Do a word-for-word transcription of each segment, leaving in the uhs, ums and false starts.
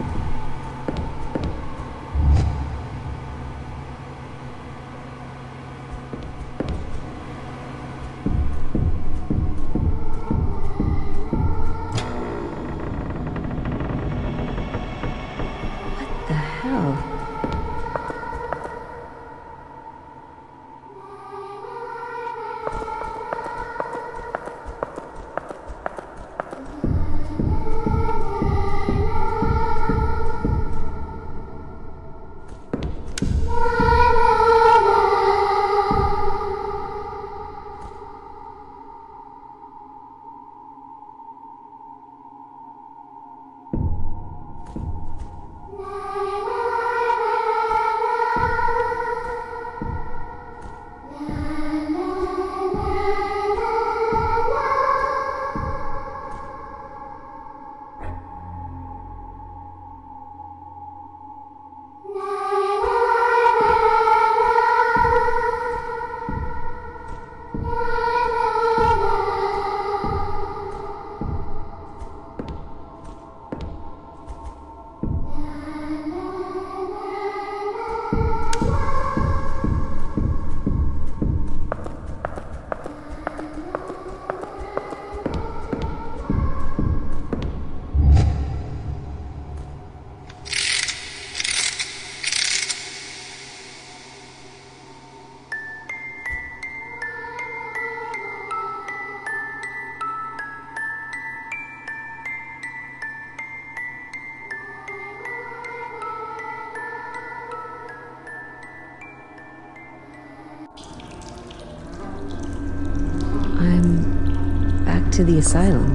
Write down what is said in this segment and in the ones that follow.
To the asylum.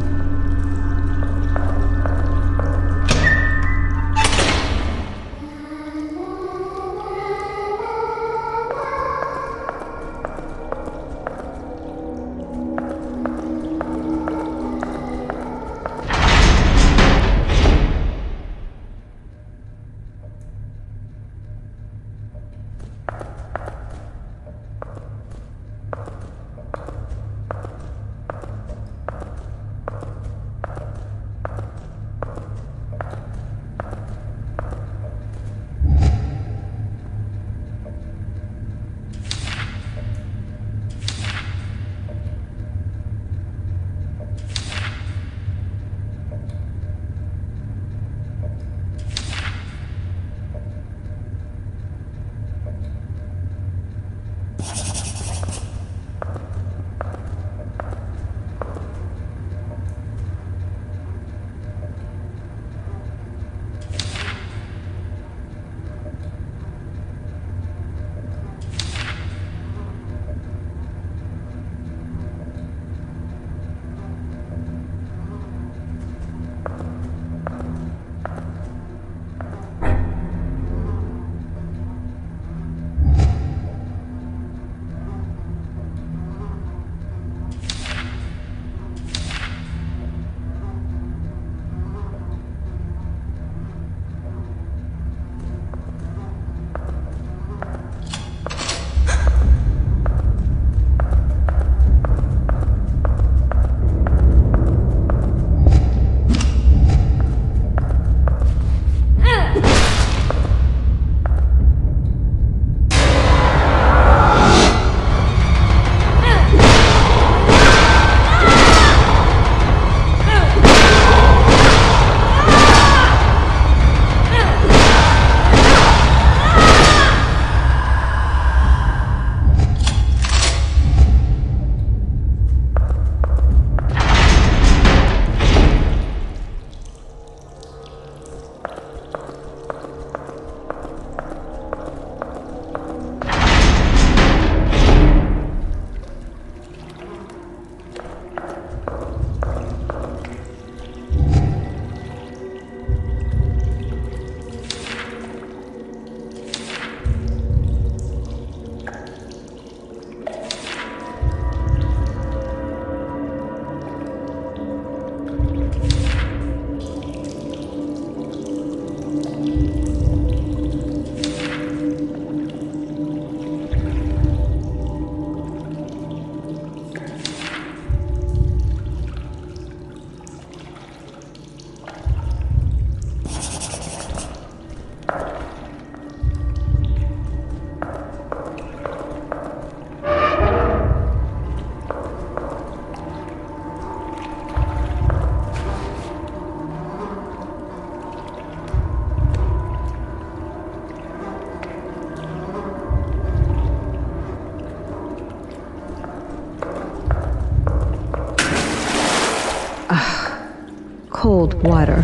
cold water.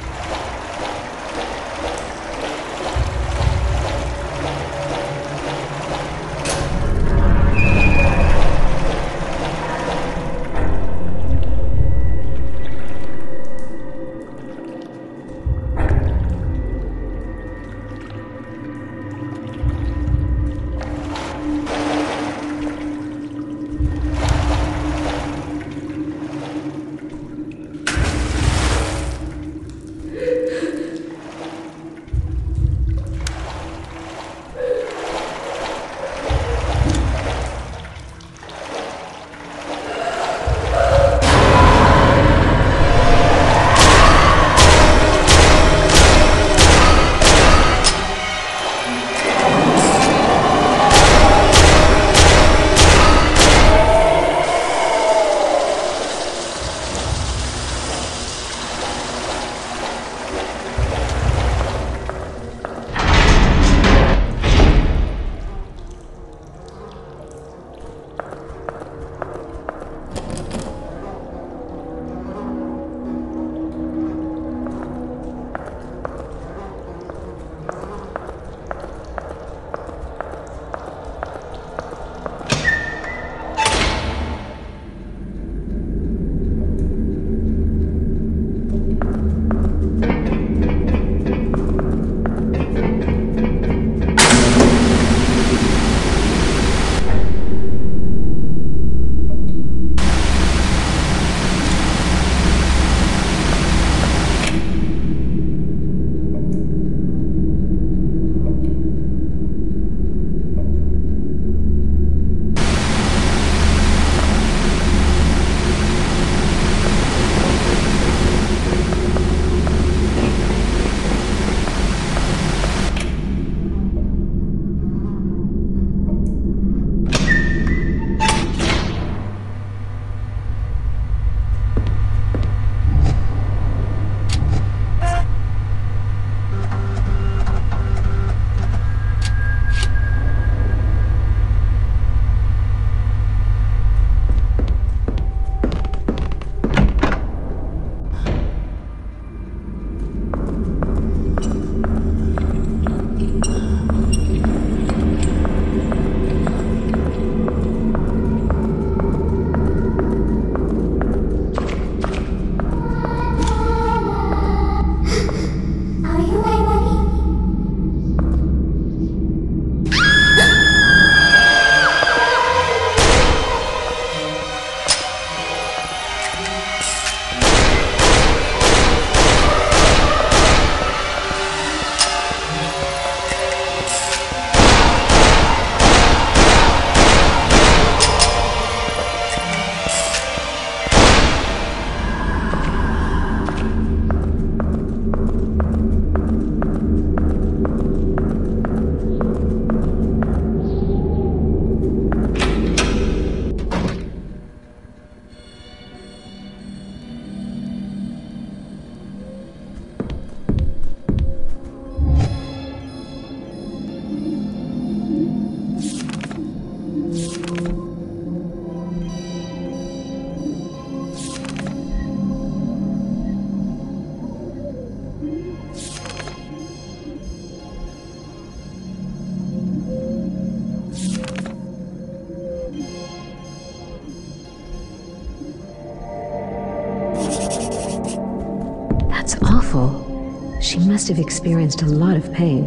She must have experienced a lot of pain.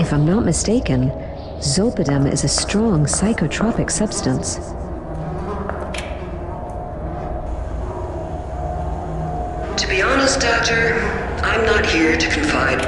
If I'm not mistaken, zolpidem is a strong psychotropic substance. To be honest, Doctor, I'm not here to confide.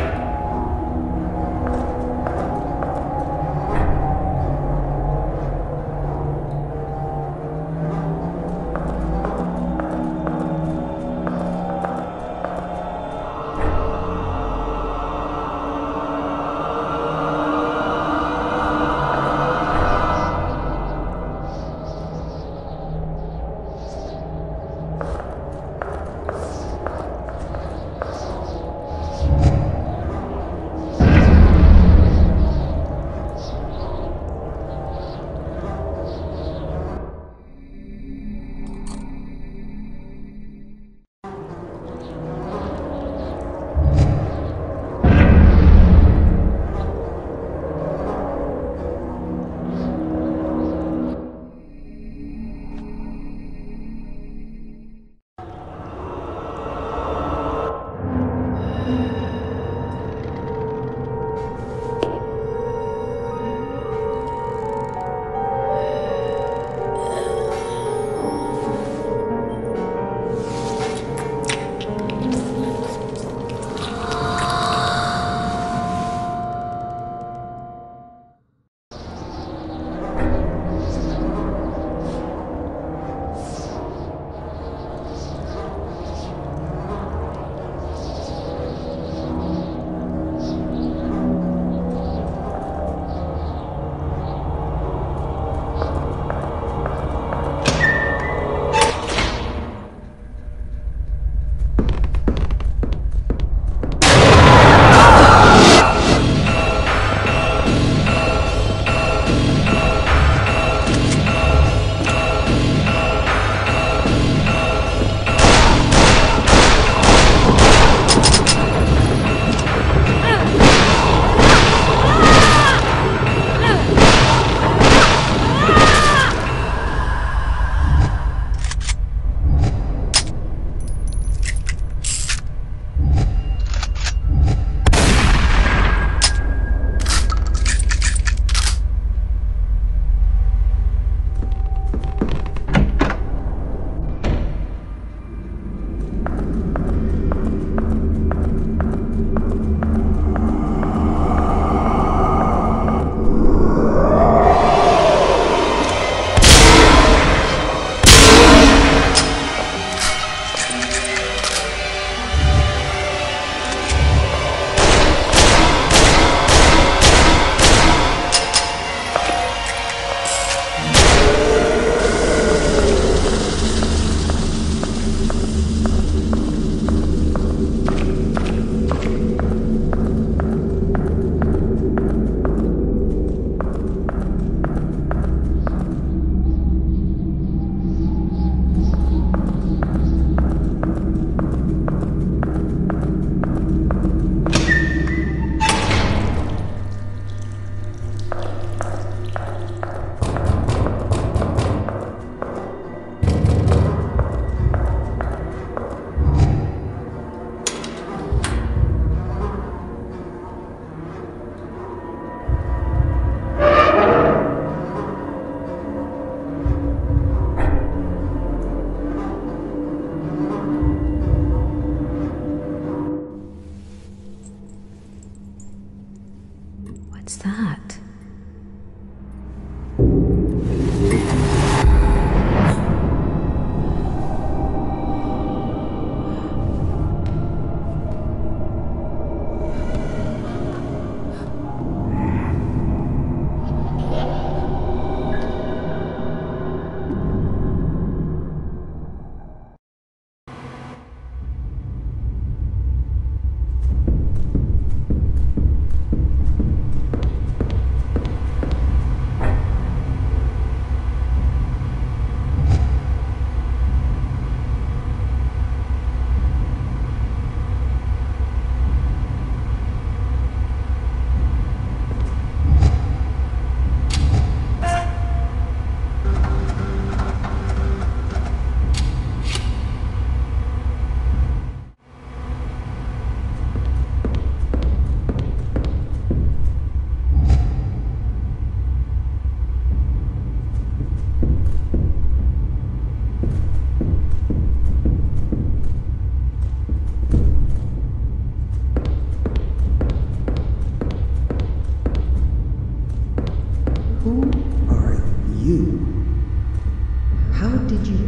What's that?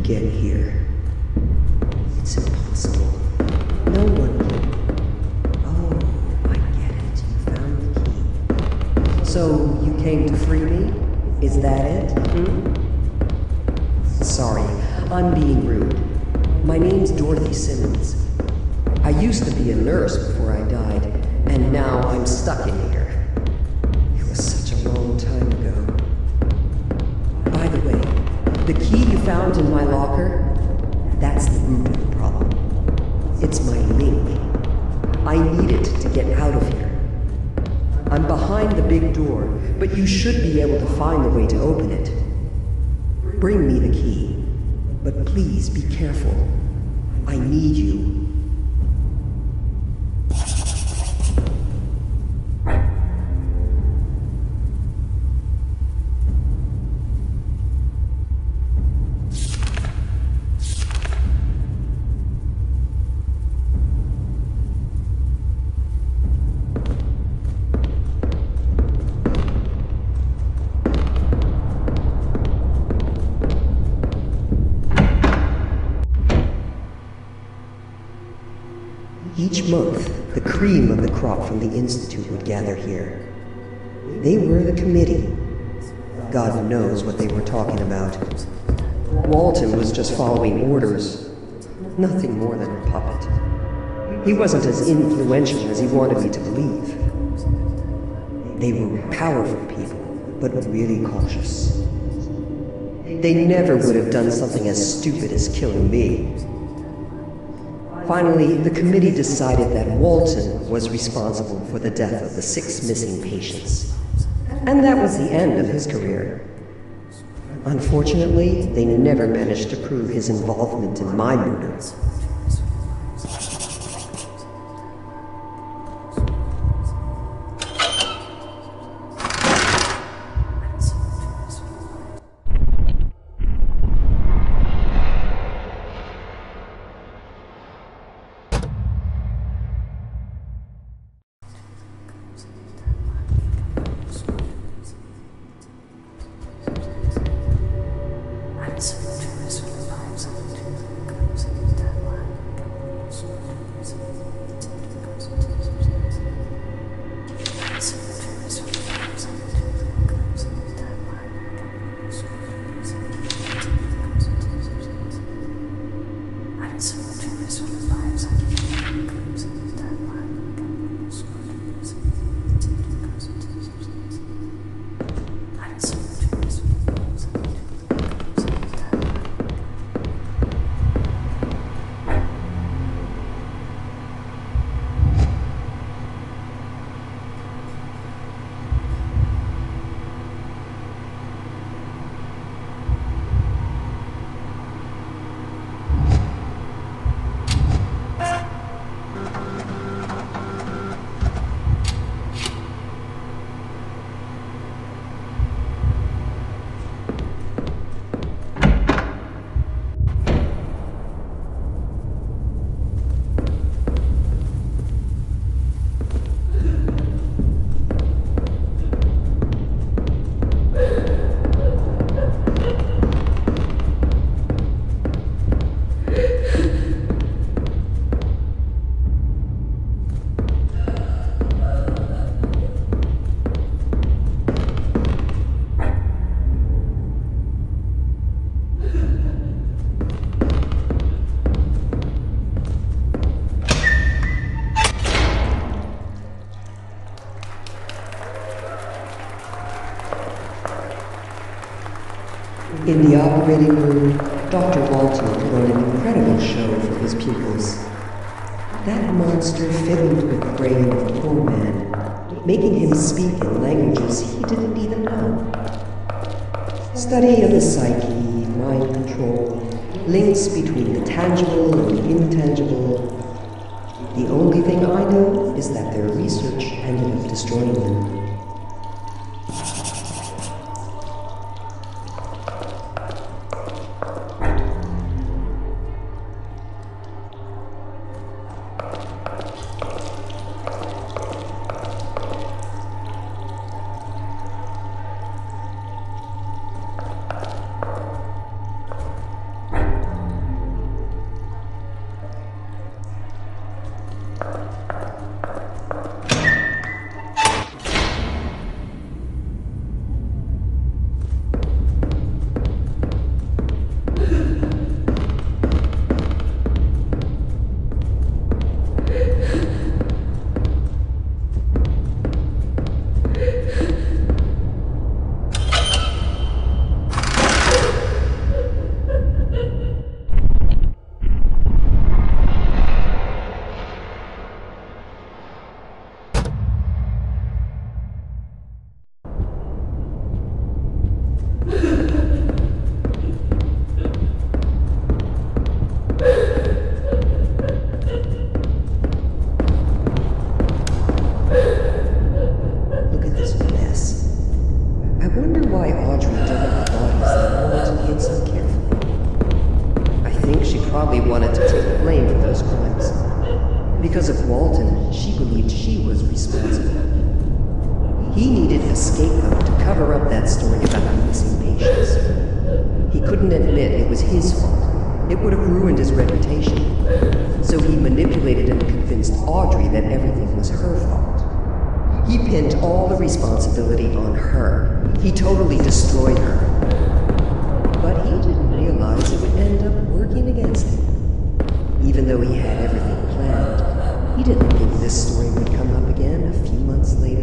get here? It's impossible. No one can. Oh, I get it. You found the key. So, you came to free me? Is that it? Hmm? Sorry, I'm being rude. My name's Dorothy Simmons. I used to be a nurse before I died, and now I'm stuck in here. It was such a long time ago. By the way, the key you found in my locker, that's the root of the problem. It's my link. I need it to get out of here. I'm behind the big door, but you should be able to find a way to open it. Bring me the key, but please be careful. I need you. Each month, the cream of the crop from the Institute would gather here. They were the committee. God knows what they were talking about. Walton was just following orders. Nothing more than a puppet. He wasn't as influential as he wanted me to believe. They were powerful people, but really cautious. They never would have done something as stupid as killing me. Finally, the committee decided that Walton was responsible for the death of the six missing patients. And that was the end of his career. Unfortunately, they never managed to prove his involvement in my murder. In the operating room, Doctor Walton put on an incredible show for his pupils. That monster fiddled with the brain of the poor man, making him speak in languages he didn't even know. Study of the psyche, mind control, links between the tangible and the intangible. The only thing I know is that their research ended up destroying them. He needed a scapegoat to cover up that story about the missing patients. He couldn't admit it was his fault. It would have ruined his reputation. So he manipulated and convinced Audrey that everything was her fault. He pinned all the responsibility on her. He totally destroyed her. But he didn't realize it would end up working against him. Even though he had everything planned, he didn't think this story would come up again a few months later.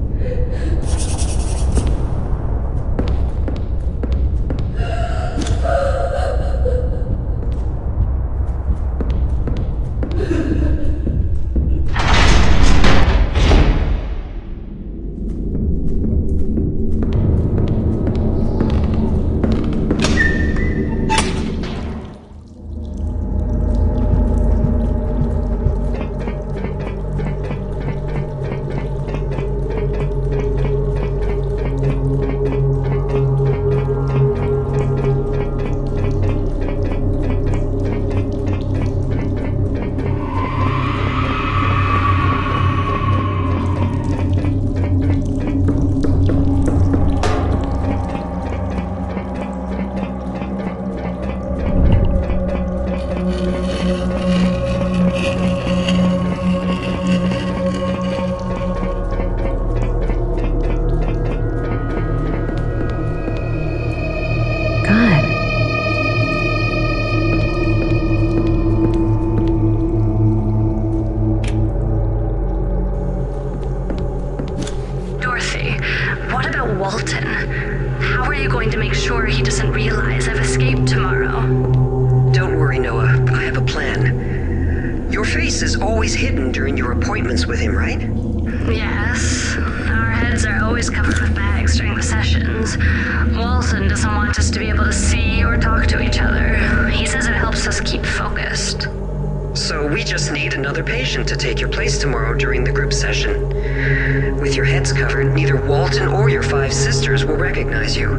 To take your place tomorrow during the group session. With your heads covered, neither Walton or your five sisters will recognize you.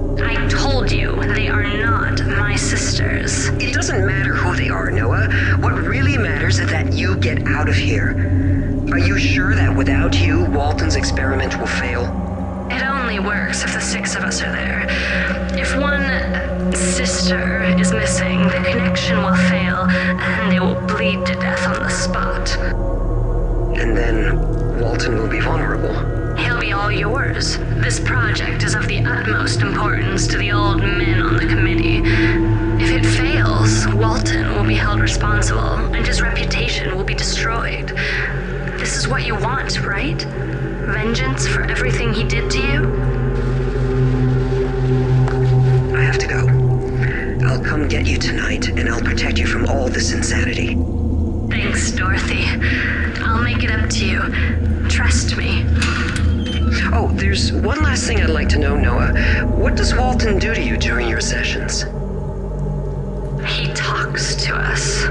I told you, they are not my sisters. It doesn't matter who they are, Noah. What really matters is that you get out of here. Are you sure that without you, Walton's experiment will fail? It only works if the six of us are there. If one sister is missing, the connection will fail, and they will bleed to death on the spot. And then Walton will be vulnerable. He'll be all yours. This project is of the utmost importance to the old men on the committee. If it fails, Walton will be held responsible, and his reputation will be destroyed. This is what you want, right? Vengeance for everything he did to you? I have to go. I'll come get you tonight, and I'll protect you from all this insanity. Thanks, Dorothy. I'll make it up to you. Trust me. Oh, there's one last thing I'd like to know, Noah. What does Walton do to you during your sessions? He talks to us.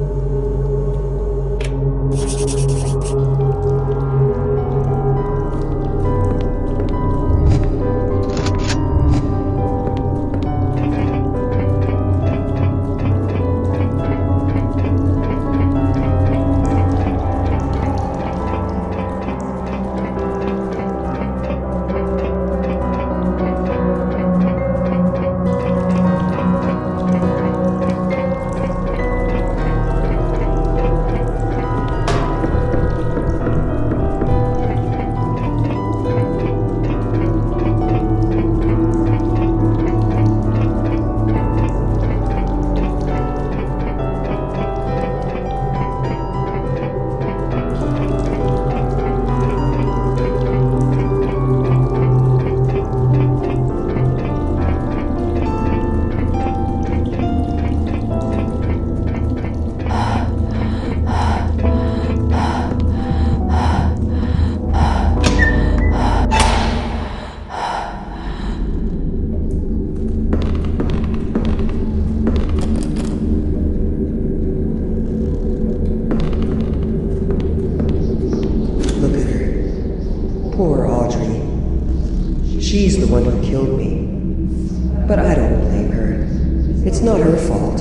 She's the one who killed me. But I don't blame her. It's not her fault.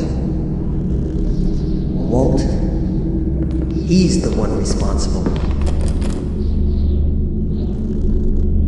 Walt, he's the one responsible.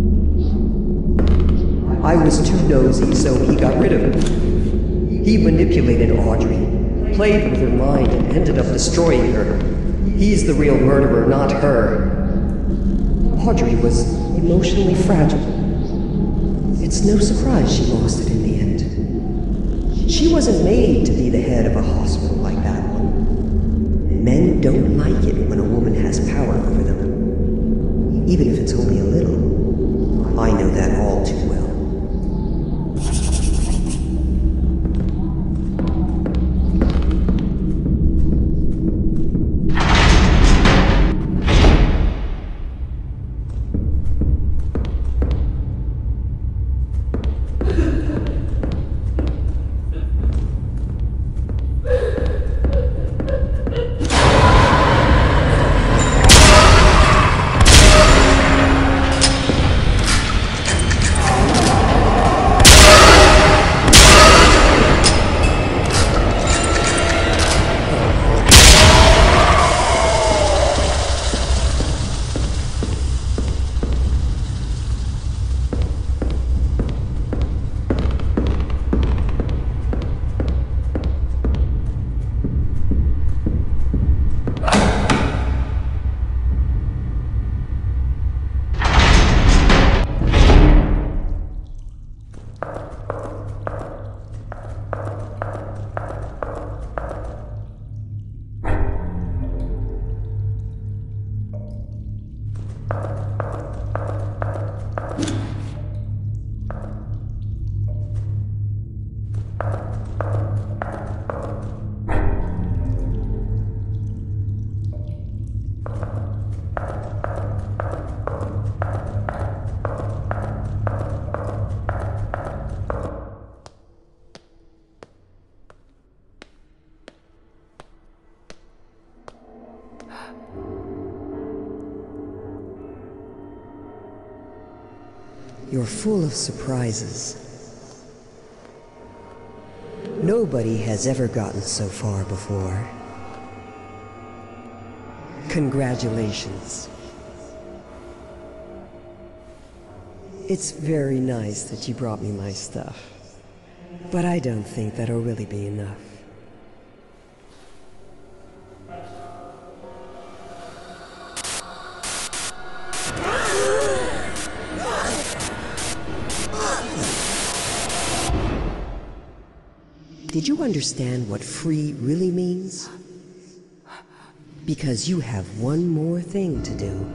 I was too nosy, so he got rid of me. He manipulated Audrey, played with her mind, and ended up destroying her. He's the real murderer, not her. Audrey was emotionally fragile. It's no surprise she lost it in the end. She wasn't made to be the head of a hospital like that one. Men don't like it when a woman has power over them, even if it's only a little. I know that all too well. You're full of surprises. Nobody has ever gotten so far before. Congratulations. It's very nice that you brought me my stuff, but I don't think that'll really be enough. Did you understand what free really means? Because you have one more thing to do.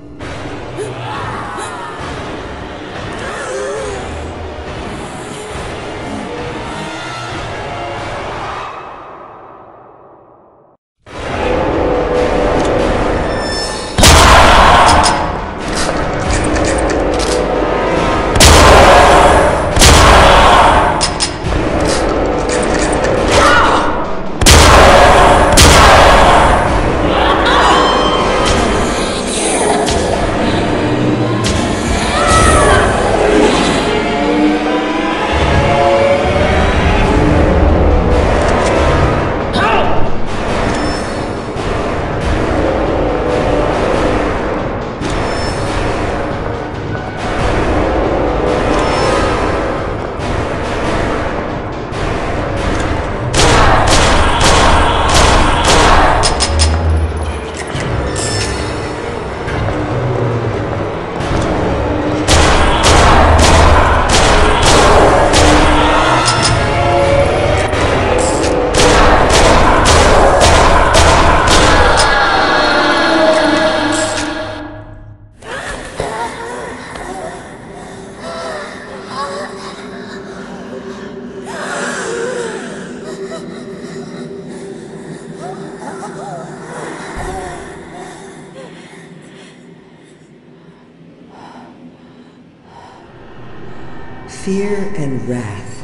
Fear and wrath.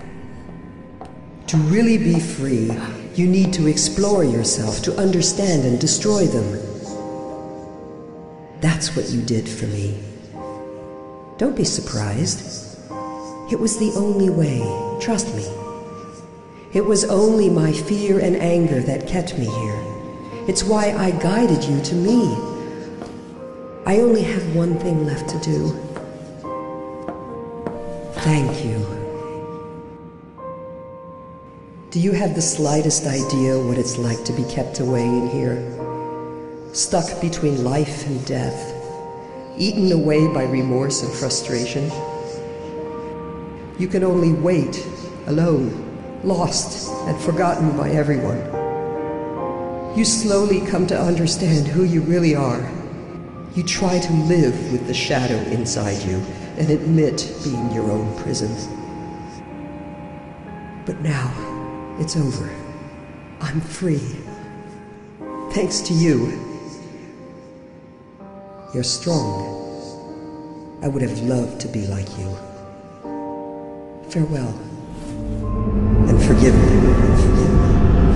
To really be free, you need to explore yourself, to understand and destroy them. That's what you did for me. Don't be surprised. It was the only way, trust me. It was only my fear and anger that kept me here. It's why I guided you to me. I only have one thing left to do. Thank you. Do you have the slightest idea what it's like to be kept away in here? Stuck between life and death, eaten away by remorse and frustration. You can only wait, alone, lost and forgotten by everyone. You slowly come to understand who you really are. You try to live with the shadow inside you and admit being your own prison. But now, it's over. I'm free. Thanks to you. You're strong. I would have loved to be like you. Farewell. And forgive me. Forgive me.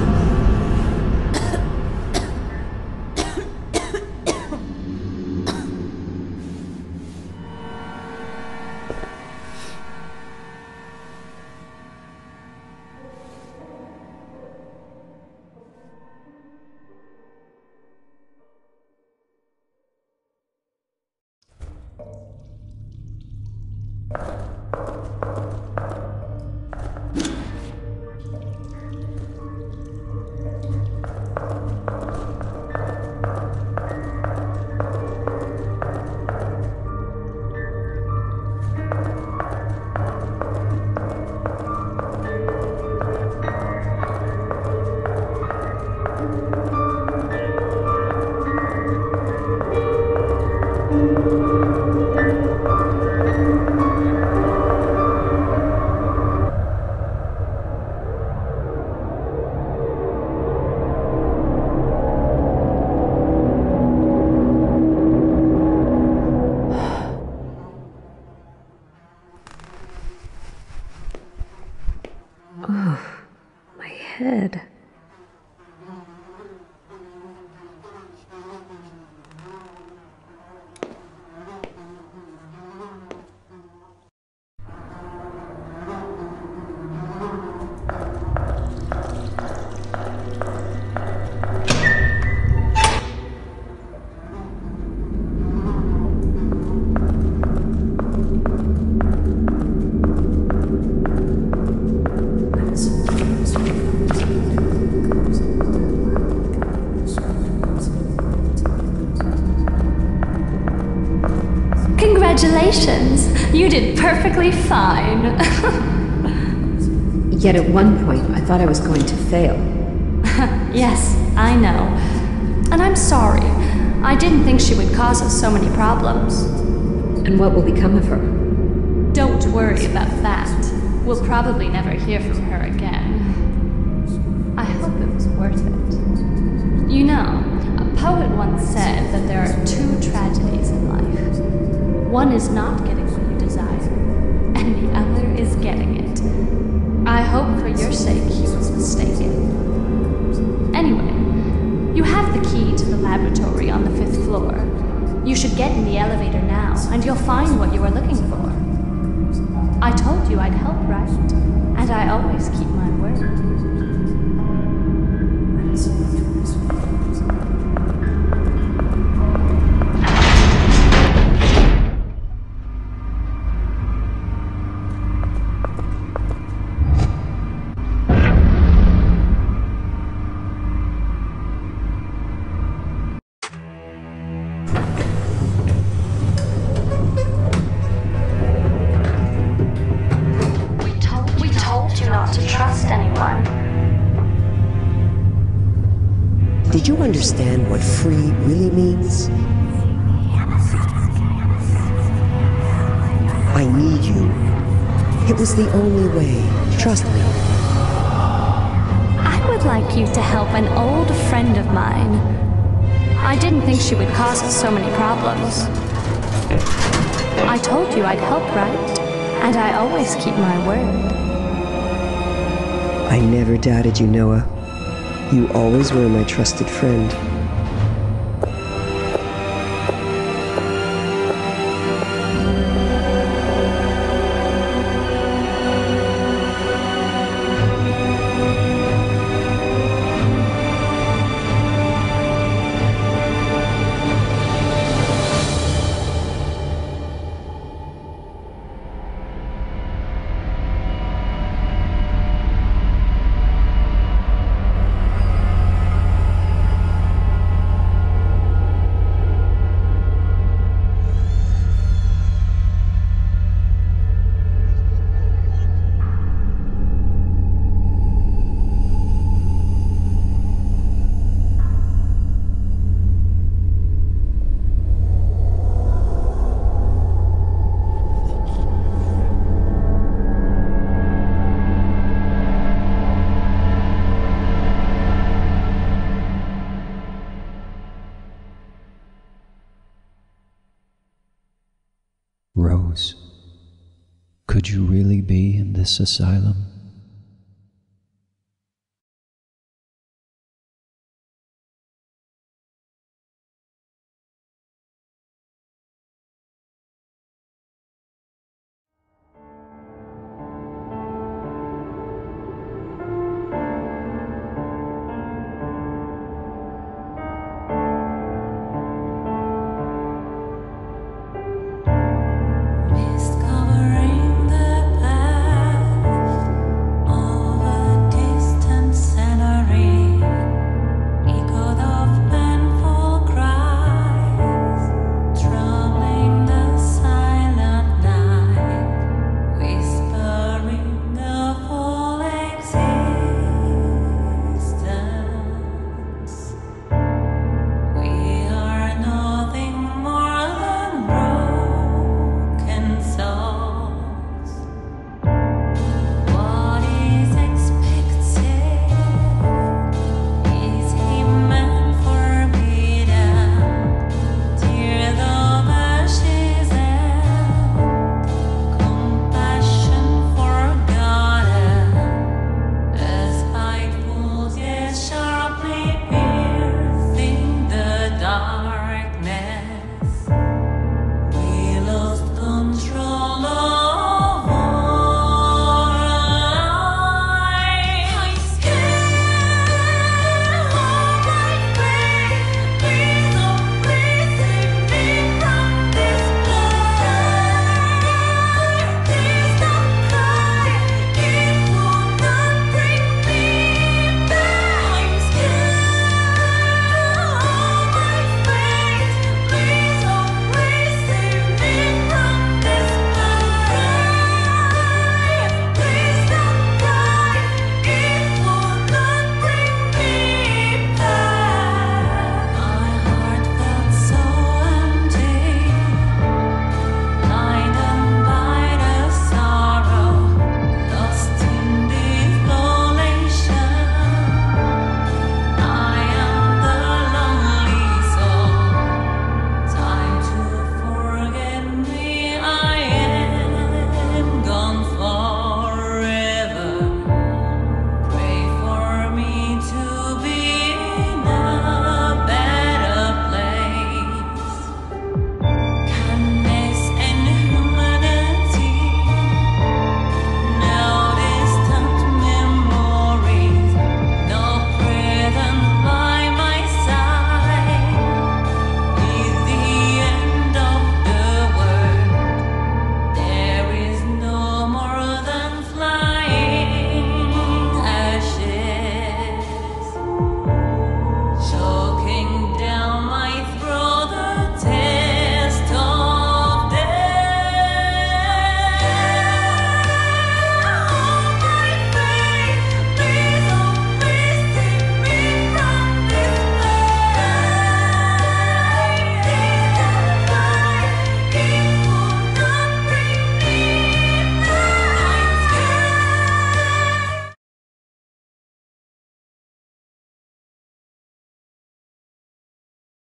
Head. Congratulations! You did perfectly fine. Yet at one point, I thought I was going to fail. Yes, I know. And I'm sorry. I didn't think she would cause us so many problems. And what will become of her? Don't worry about that. We'll probably never hear from her again. I hope it was worth it. You know, a poet once said that there are two tragedies in life. One is not getting what you desire, and the other is getting it. I hope for your sake he was mistaken. Anyway, you have the key to the laboratory on the fifth floor. You should get in the elevator now, and you'll find what you are looking for. I told you I'd help, right? And I always keep my word. Did you understand what free really means? I need you. It was the only way. Trust me. I would like you to help an old friend of mine. I didn't think she would cause us so many problems. I told you I'd help, right? And I always keep my word. I never doubted you, Noah. You always were my trusted friend. Rose, could you really be in this asylum?